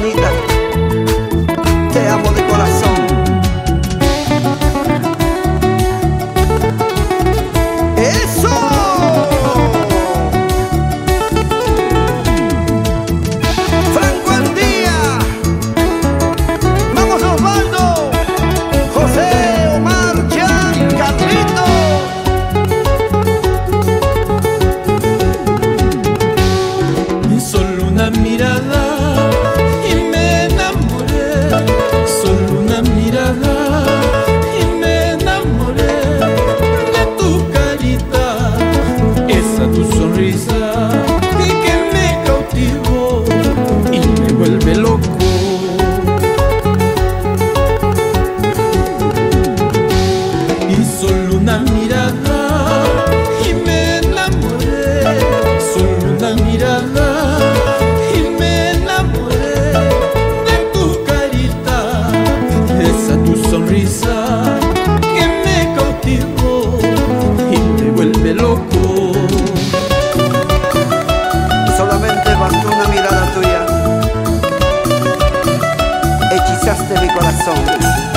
bonita, te amo de corazón. ¡Eso! Franco Andía, vamos Osvaldo, José, Omar, Jan, Carlito. Solo una mirada y me enamoré, solo una mirada y me enamoré de tu carita, esa tu sonrisa y que me cautivó y me vuelve loco. Y solo una mirada y me enamoré, solo una mirada y me enamoré de tu carita, esa tu sonrisa que me cautivó y me vuelve loco. Solamente bastó una mirada tuya, hechizaste mi corazón.